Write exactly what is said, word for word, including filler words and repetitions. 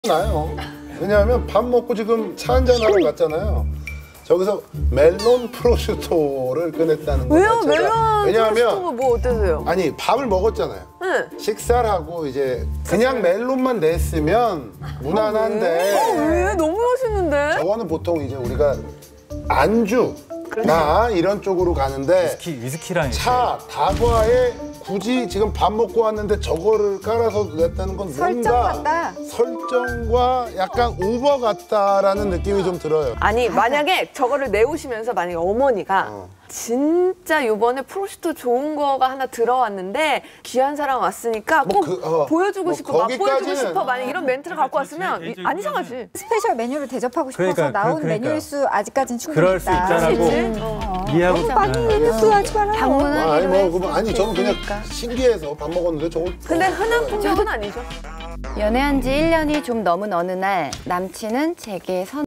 나요. 왜냐하면 밥 먹고 지금 차 한잔하러 갔잖아요. 저기서 멜론 프로슈토를 꺼냈다는 거 왜요? 자체가. 멜론 왜냐하면 프로슈토가 뭐 어떠세요? 아니 밥을 먹었잖아요. 네. 식사를 하고 이제 그냥 멜론만 냈으면 무난한데 어, 왜? 너무 맛있는데? 저거는 보통 이제 우리가 안주나 이런 쪽으로 가는데 위스키, 위스키랑 차, 다과에 굳이 지금 밥 먹고 왔는데 저거를 깔아서 냈다는 건 설정 뭔가 같다. 설정과 약간 오버 같다라는 느낌이 좀 들어요. 아니 만약에 저거를 내오시면서 만약에 어머니가 어. 진짜 요번에 프로슈토 좋은 거가 하나 들어왔는데 귀한 사람 왔으니까 뭐 꼭 그, 어, 보여주고 뭐 싶어, 맛보여주고 거기까지는. 싶어 만약 이런 멘트를 갖고 왔으면 이- 안 이상하지. 스페셜 메뉴를 대접하고 싶어서 그러니까, 나온 그러니까요. 메뉴일 수 아직까지는 충분히 그럴 수 있다. 있다라고 그치? 어. 이해하고 너무 많이 했어 하지 말아요. 아, 아니 방문하기로 뭐 그거 아니 저는 그냥 신기해서 밥 먹었는데 저거 근데 흔한 풍경은 아니죠. 연애한 지 일 년이 좀 넘은 어느 날 남친은 제게 선